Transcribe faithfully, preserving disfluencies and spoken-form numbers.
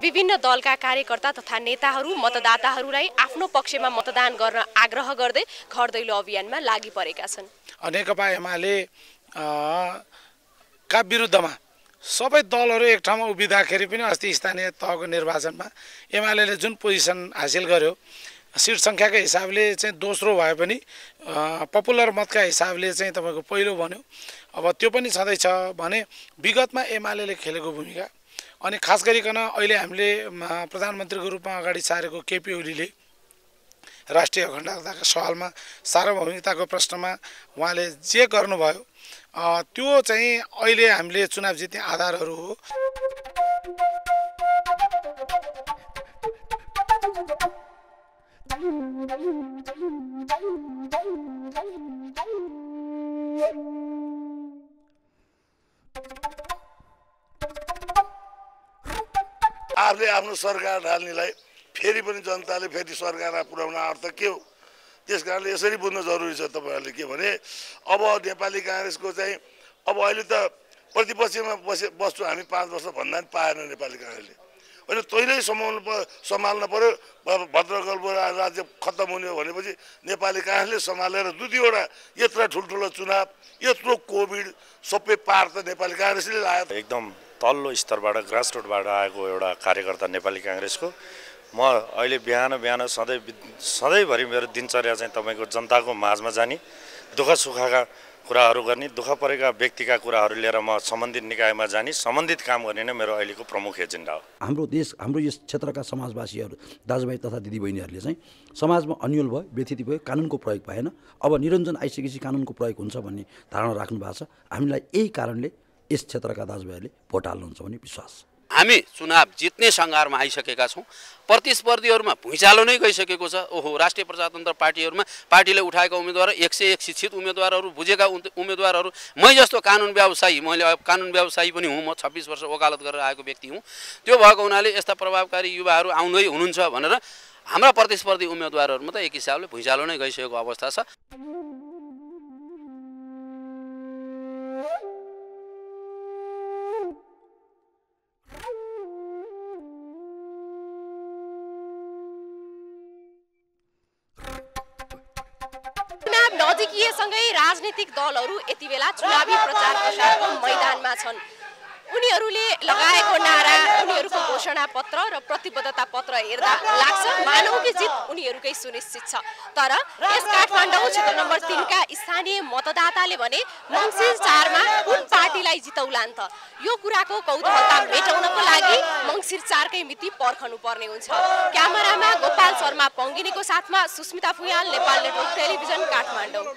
विभिन्न दलका कार्यकर्ता तथा नेताहरू मतदाताहरूलाई आफ्नो पक्षमा मतदान गर्न आग्रह गर्दै घर दैलो अभियानमा लागि परेका छन्। नेकपा एमाले का विरुद्धमा सबै दलहरू एक ठाउँमा उभिँदाखेरि पनि अस्ति स्थानीय तहको निर्वाचनमा एमाले जुन पोजिसन हासिल गर्यो, सिट सङ्ख्याकै हिसाबले चाहिँ दोस्रो भए पनि पपुलर मतका हिसाबले चाहिँ तपाईँको पहिलो बन्यो। अब त्यो पनि छँदैछ भने विगतमा एमाले खेलेको भूमिका, अनि खास गरिकन अहिले हामीले प्रधानमन्त्रीको रूपमा अगाडि सारेको केपी ओलीले राष्ट्रिय अखण्डताका सवालमा, सार्वभौमिकताको प्रश्नमा उहाँले जे गर्नुभयो त्यो चाहिँ अहिले हामीले चुनाव जित्ने आधारहरू हो। आफूले आफ्नो सरकार ढाल्नेलाई फेरि पनि जनताले फेरि सरकारमा पुर्याउन अर्थ के हो? त्यस कारणले यसरी बुझ्न जरुरी छ तपाईँहरूले के भने अब नेपाली काङ्ग्रेसको चाहिँ अब अहिले त प्रतिपक्षमा बसे बस्छु हामी पाँच वर्ष भन्दा पनि पाएन नेपाली काङ्ग्रेसले। होइन तैँले सम्हाल्नु सम्हाल्न पर्यो। भद्रकल्प राज्य खत्तम हुने हो भनेपछि नेपाली काङ्ग्रेसले सम्हालेर दुई दुईवटा यत्रो ठुल्ठुलो चुनाव, यत्रो कोभिड सबै पार त नेपाली काङ्ग्रेसले लायो। एकदम तल्लो स्तरबाट ग्रासरुटबाट आएको एउटा कार्यकर्ता नेपाली काङ्ग्रेसको म अहिले बिहान बिहान सधैँ सधैँभरि मेरो दिनचर्या चाहिँ तपाईँको जनताको माझमा जाने, दुःख सुखका कुराहरू गर्ने, दुःख परेका व्यक्तिका कुराहरू लिएर म सम्बन्धित निकायमा जाने, सम्बन्धित काम गर्ने नै मेरो अहिलेको प्रमुख एजेन्डा हो। हाम्रो देश हाम्रो यस क्षेत्रका समाजवासीहरू दाजुभाइ तथा दिदीबहिनीहरूले चाहिँ समाजमा अन्यल भयो, व्यथित भयो, कानुनको प्रयोग भएन। अब निरञ्जन आइसकेपछि कानुनको प्रयोग हुन्छ भन्ने धारणा राख्नु भएको छ। हामीलाई यही कारणले यस क्षेत्रका दाजुभाइहरूले भोट हाल्नुहुन्छ भन्ने विश्वास छ। हामी चुनाव जित्ने सङ्घारमा आइसकेका छौँ। प्रतिस्पर्धीहरूमा भुइँचालो नै गइसकेको छ। ओहो, राष्ट्रिय प्रजातन्त्र पार्टीहरूमा पार्टीले उठाएका उम्मेदवार एक सय एक शिक्षित उम्मेदवारहरू, बुझेका उम्मेदवारहरू, मै जस्तो कानुन व्यवसायी, मैले कानुन व्यवसायी पनि हुँ, म छब्बिस वर्ष वकालत गरेर आएको व्यक्ति हुँ। त्यो भएको हुनाले यस्ता प्रभावकारी युवाहरू आउँदै हुनुहुन्छ भनेर हाम्रा प्रतिस्पर्धी उम्मेदवारहरूमा त एक हिसाबले भुइँचालो नै गइसकेको अवस्था छ। नजिकिएसँगै राजनीतिक दलहरू यति बेला चुनावी प्रचार प्रसारको मैदानमा छन्। उनीहरूले लगाएको नारा, उनीहरूको घोषणा पत्र र प्रतिबद्धता पत्र हेर्दा लाग्छ मानव कि जित उनीहरूकै सुनिश्चित छ। तर यस काठमाडौँ क्षेत्र नम्बर तीनका स्थानीय मतदाताले भने मङ्सिर चारमा कुन पार्टीलाई जितौलान् त? यो कुराको कौतूहलता मेटाउनको लागि मङ्सिर चारकै मिति पर्खनु पर्ने हुन्छ। क्यामेरामा गोपाल शर्मा पङ्गिनीको साथमा सुस्मिता फुयाल, नेपाल नेटवर्क टेलिभिजन, काठमाडौँ।